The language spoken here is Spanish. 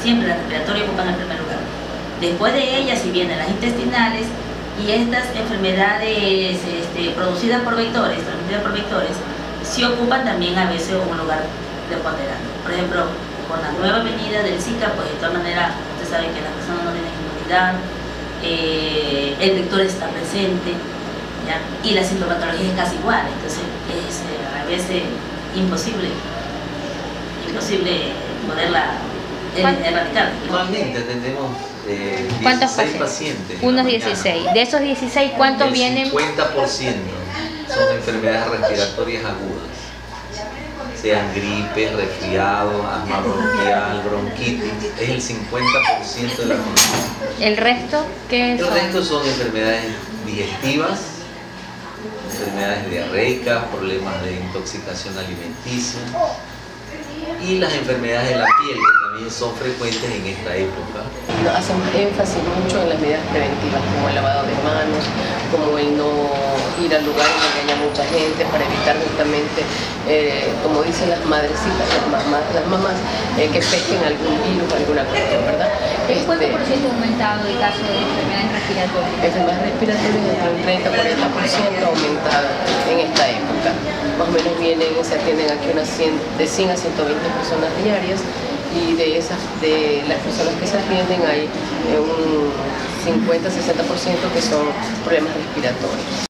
siempre las respiratorias ocupan el primer lugar. Después de ellas sí vienen las intestinales, y estas enfermedades producidas por vectores, transmitidas por vectores, sí ocupan también a veces un lugar preponderante. Por ejemplo, con la nueva venida del Zika, pues de todas maneras, usted sabe que las personas no tienen inmunidad, el vector está presente, ¿ya? Y la sintomatología es casi igual, entonces es a veces imposible poderla erradicar. Normalmente atendemos 16 pacientes. Unos 16. De esos 16, ¿cuántos vienen? El 50% son enfermedades respiratorias agudas, sean gripes, resfriados, asma bronquial, bronquitis. Es el 50% de la consulta. ¿El resto qué son? El resto son enfermedades digestivas, enfermedades diarreicas, problemas de intoxicación alimenticia y las enfermedades de la piel, que también son frecuentes en esta época. Hacemos énfasis mucho en las medidas preventivas, como el lavado de manos, como el no ir a lugares donde haya mucha gente, para evitar justamente, como dicen las madrecitas, las mamás, que pesquen algún virus, alguna cuestión, ¿verdad? ¿Cuánto por ciento ha aumentado el caso de enfermedades respiratorias? Enfermedades respiratorias entre un 30-40% ha aumentado en esta época. Más o menos se atienden aquí de 100 a 120 personas diarias, y de las personas que se atienden hay un 50-60% que son problemas respiratorios.